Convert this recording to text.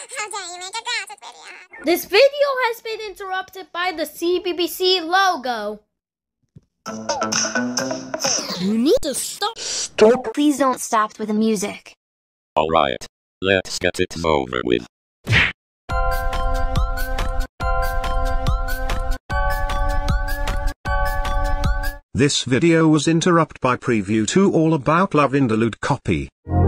How dare you make a graphic video? This video has been interrupted by the Jbce logo. You need to stop. Stop. Please don't stop with the music. Alright, let's get it over with. This video was interrupted by preview 2 all about Love Interlude copy.